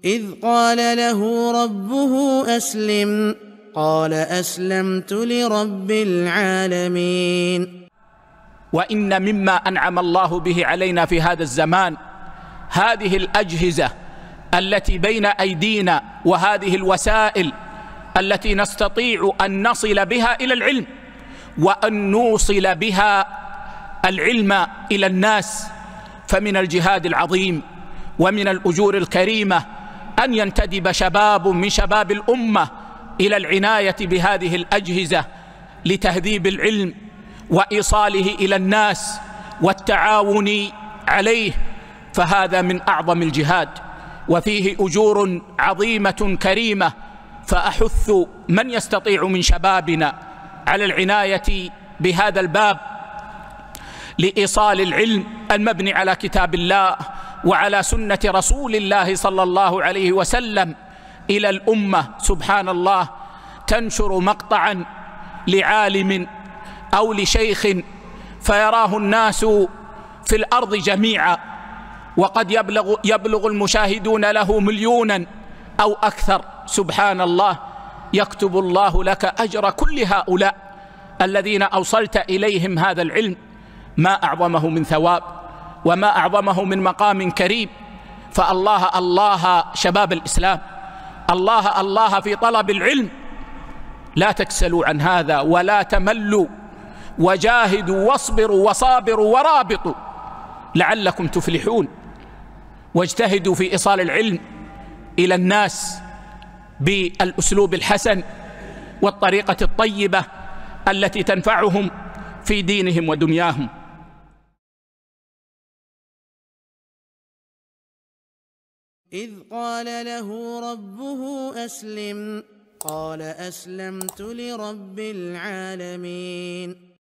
إذ قال له ربه أسلم قال أسلمت لرب العالمين. وإن مما أنعم الله به علينا في هذا الزمان هذه الأجهزة التي بين أيدينا، وهذه الوسائل التي نستطيع أن نصل بها إلى العلم، وأن نوصل بها العلم إلى الناس. فمن الجهاد العظيم ومن الأجور الكريمة أن ينتدب شباب من شباب الأمة إلى العناية بهذه الأجهزة لتهذيب العلم وإيصاله إلى الناس والتعاون عليه، فهذا من أعظم الجهاد وفيه أجور عظيمة كريمة. فأحث من يستطيع من شبابنا على العناية بهذا الباب لإيصال العلم المبني على كتاب الله وعلى سنة رسول الله صلى الله عليه وسلم إلى الأمة. سبحان الله، تنشر مقطعا لعالم أو لشيخ فيراه الناس في الأرض جميعا، وقد يبلغ المشاهدون له مليونا أو أكثر. سبحان الله، يكتب الله لك أجر كل هؤلاء الذين أوصلت إليهم هذا العلم. ما أعظمه من ثواب وما أعظمه من مقام كريم. فالله الله شباب الإسلام، الله الله في طلب العلم، لا تكسلوا عن هذا ولا تملوا، وجاهدوا واصبروا وصابروا ورابطوا لعلكم تفلحون. واجتهدوا في إيصال العلم إلى الناس بالأسلوب الحسن والطريقة الطيبة التي تنفعهم في دينهم ودنياهم. إذ قال له ربه أسلم قال أسلمت لرب العالمين.